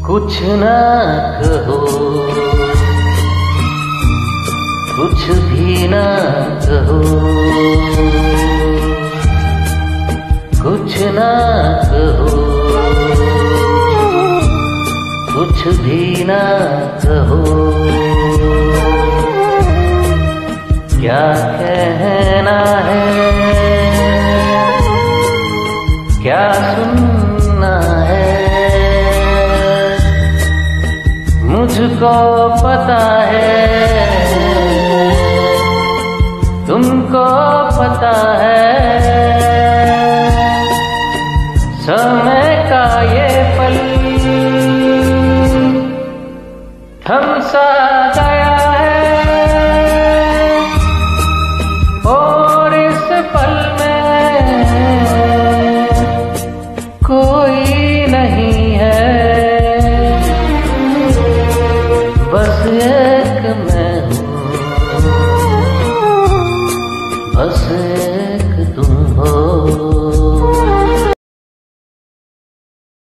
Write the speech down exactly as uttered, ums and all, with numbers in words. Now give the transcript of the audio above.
कुछ ना कहो, कुछ भी ना कहो, कुछ ना कहो, कुछ भी ना कहो। क्या कहना है, क्या सुनना है, मुझको पता है, तुमको पता है।